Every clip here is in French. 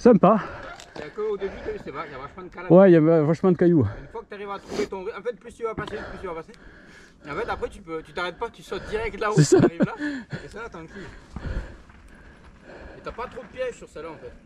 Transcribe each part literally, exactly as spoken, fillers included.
Sympa. Il y a qu'au début, c'est vrai, il y a vachement de calanques. Ouais, il y a vachement de cailloux. Une fois que tu arrives à trouver ton rythme, en fait, plus tu vas passer, plus tu vas passer. Et en fait, après, tu peux, tu t'arrêtes pas, tu sautes direct là-haut, tu arrives là. Et ça, là, tranquille. Et t'as pas trop de pièges sur celle-là, en fait.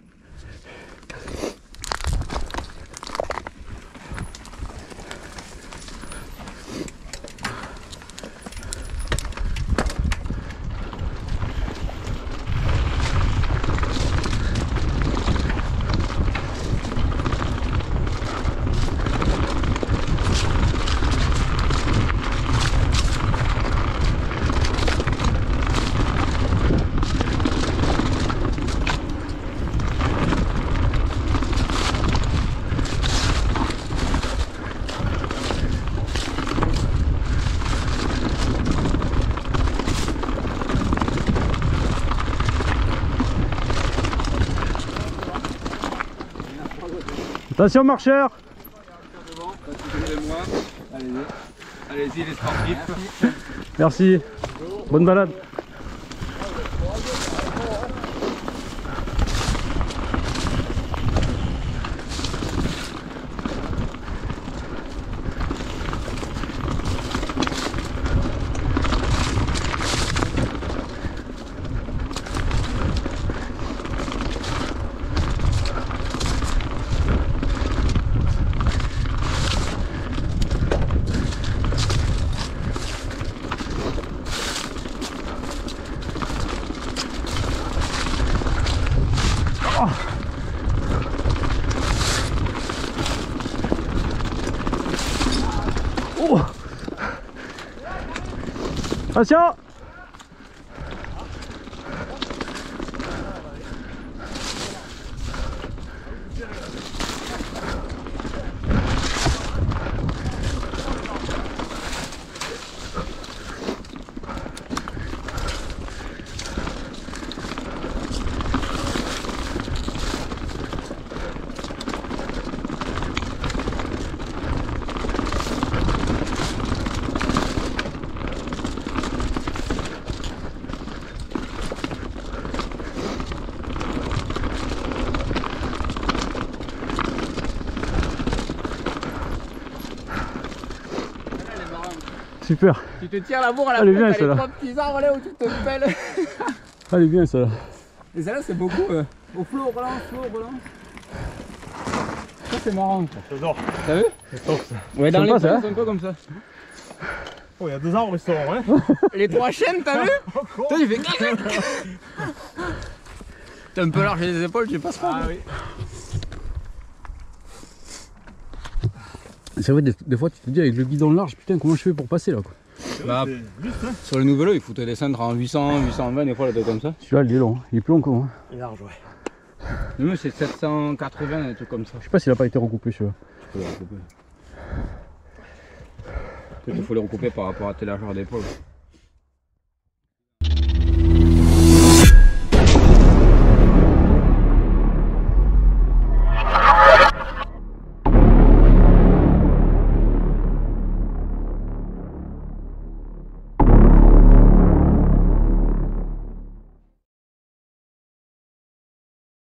Attention marcheur. Allez-y, allez-y les sportifs. Merci. Bonne balade. Oh. Attention. Super. Tu te tires la bourre à la Elle est fin, bien, t'as les celle-là. trois petits arbres là où tu te pelles. Elle est bien celle-là. Et celle-là c'est beaucoup. Euh, au flot, relance, flot, relance. Ça c'est marrant. J'adore. T'as vu? C'est top ça. Ouais, dans Sympa, les ça, coins, hein. c'est un peu comme ça. Oh, il y a deux arbres, ils sont hein. Les trois chaînes, t'as vu? Toi, tu fais. T'es un peu large les épaules, tu passes pas. Ah oui. C'est vrai, des, des fois tu te dis avec le guidon large, putain, comment je fais pour passer là quoi. Bah, C'est juste, hein. sur le nouvel il faut te descendre en huit cents, huit cent vingt des fois, là, comme ça. Celui-là il est long, il est plus long que moi. Il est large, ouais. Le mieux c'est sept cent quatre-vingts, des trucs comme ça. Je sais pas s'il a pas été recoupé celui-là. Tu peux les recouper. Peut-être qu'il faut les recouper par rapport à tes largeurs d'épaule.